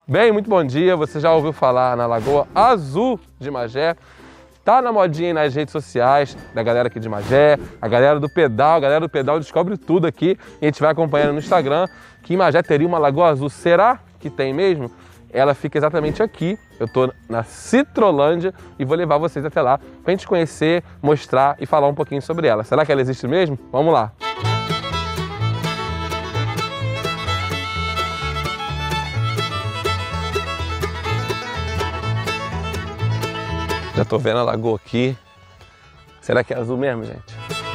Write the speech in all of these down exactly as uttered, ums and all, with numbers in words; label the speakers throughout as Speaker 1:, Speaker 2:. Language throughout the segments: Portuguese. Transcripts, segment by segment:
Speaker 1: Bem, muito bom dia. Você já ouviu falar na Lagoa Azul de Magé? Tá na modinha aí nas redes sociais da galera aqui de Magé, a galera do pedal, a galera do pedal descobre tudo aqui e a gente vai acompanhando no Instagram que em Magé teria uma Lagoa Azul. Será que tem mesmo? Ela fica exatamente aqui. Eu tô na Citrolândia e vou levar vocês até lá pra gente conhecer, mostrar e falar um pouquinho sobre ela. Será que ela existe mesmo? Vamos lá! Já tô vendo a lagoa aqui. Será que é azul mesmo, gente?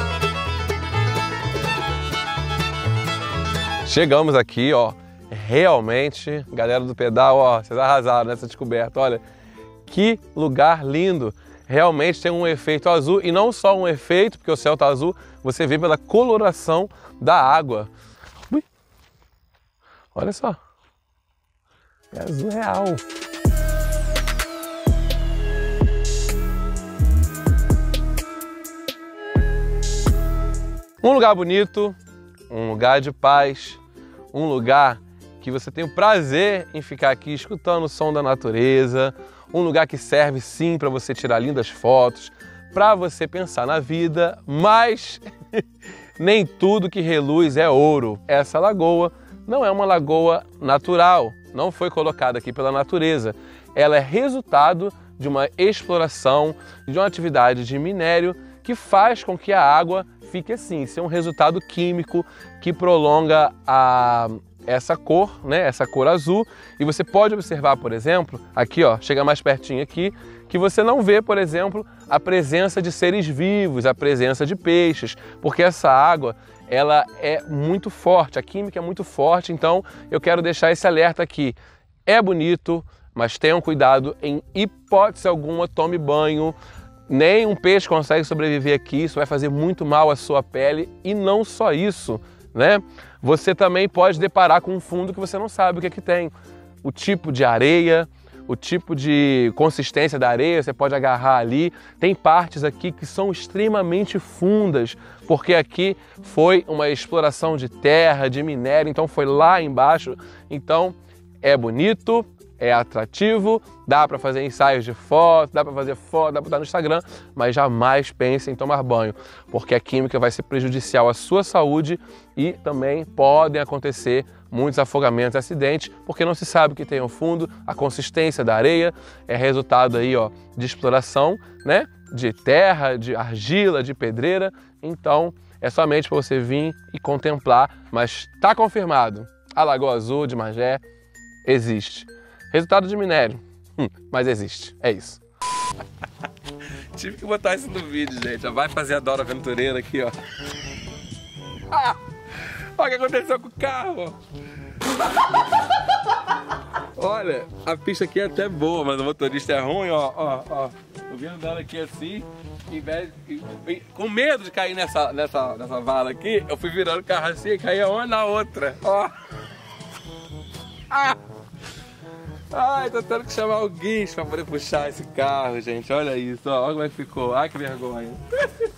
Speaker 1: Chegamos aqui, ó. Realmente, galera do pedal, ó, vocês arrasaram nessa descoberta. Olha, que lugar lindo. Realmente tem um efeito azul e não só um efeito, porque o céu tá azul, você vê pela coloração da água. Ui. Olha só. É azul real. Um lugar bonito, um lugar de paz, um lugar que você tem o prazer em ficar aqui escutando o som da natureza, um lugar que serve sim para você tirar lindas fotos, para você pensar na vida, mas nem tudo que reluz é ouro. Essa lagoa não é uma lagoa natural, não foi colocada aqui pela natureza. Ela é resultado de uma exploração, de uma atividade de minério que faz com que a água fique assim, ser um resultado químico que prolonga a, essa cor, né, essa cor azul. E você pode observar, por exemplo, aqui, ó, chega mais pertinho aqui, que você não vê, por exemplo, a presença de seres vivos, a presença de peixes, porque essa água, ela é muito forte, a química é muito forte, então eu quero deixar esse alerta aqui. É bonito, mas tenham cuidado, em hipótese alguma, tome banho. Nem um peixe consegue sobreviver aqui, isso vai fazer muito mal à sua pele. E não só isso, né? Você também pode deparar com um fundo que você não sabe o que é que tem. O tipo de areia, o tipo de consistência da areia, você pode agarrar ali. Tem partes aqui que são extremamente fundas, porque aqui foi uma exploração de terra, de minério, então foi lá embaixo. Então é bonito, é atrativo, dá para fazer ensaios de foto, dá para fazer foto, dá para botar no Instagram, mas jamais pense em tomar banho, porque a química vai ser prejudicial à sua saúde e também podem acontecer muitos afogamentos e acidentes, porque não se sabe o que tem ao fundo, a consistência da areia é resultado aí, ó, de exploração, né, de terra, de argila, de pedreira. Então é somente para você vir e contemplar, mas está confirmado, a Lagoa Azul de Magé existe. Resultado de minério, hum, mas existe, é isso. Tive que botar isso no vídeo, gente. Já vai fazer a Dora Aventureira aqui, ó. Ah, olha o que aconteceu com o carro. Olha, a pista aqui é até boa, mas o motorista é ruim, ó, ó, ó. Eu vim andando aqui assim, em vez de, com medo de cair nessa, nessa, nessa vala aqui, eu fui virando o carro assim e caía uma na outra, ó. Ah! Ai, tô tendo que chamar o guincho pra poder puxar esse carro, gente. Olha isso, ó. Olha como é que ficou. Ai, que vergonha.